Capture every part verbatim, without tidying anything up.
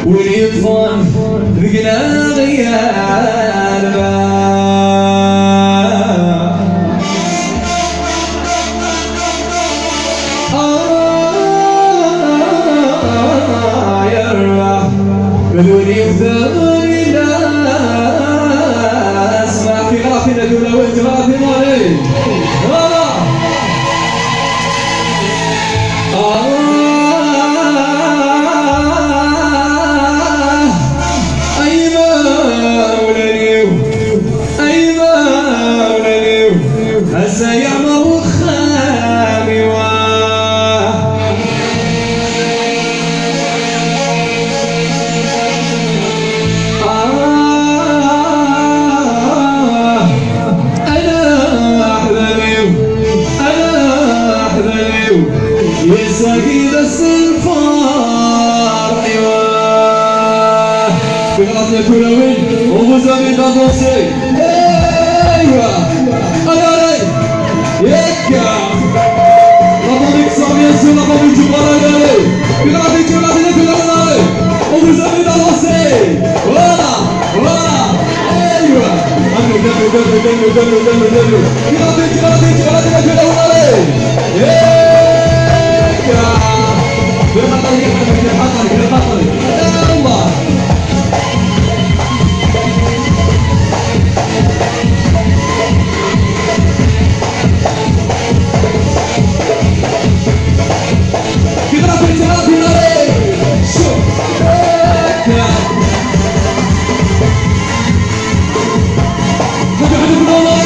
ونيطفون بقنا غيال آه يا رب قالولي وثاني ناس ما في غافنا دولا وانت غافنا عليه سعيد السلفار ايوه بغرض الكروي ومزامين دانسي ايوه انا راي يكا لطبيك صامي السنة لطبيك جبارا يالي بغرض الكروي الكروي ومزامين دانسي ولا ولا ايوه دمو دمو دمو دمو دمو دمو دمو بغرض الكروي بغرض الكروي بالخطر يحرك بالخطر بالخطر يا الله كبرى في التراب يا شوف حاجة حاجة من الله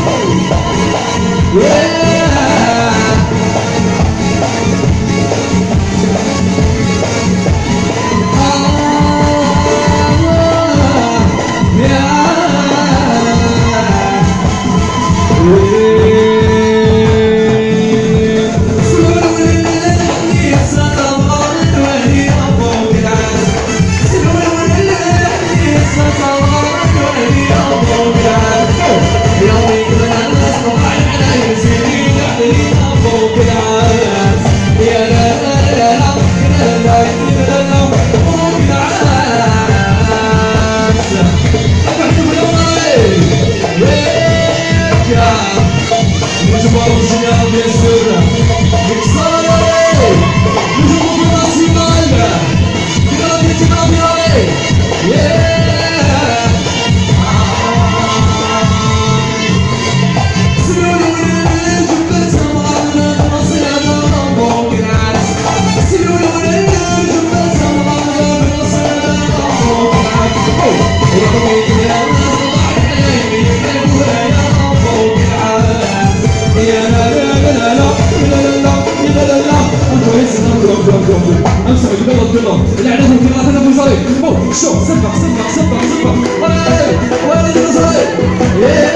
امسك بالضبط بالضبط اللي عندهم في غلطنا ابو صريف شوف سبق سبق سبق سبق وين وين ابو صريف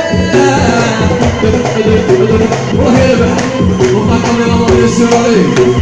والله يا ربح وقع كاميرا الله يسر عليك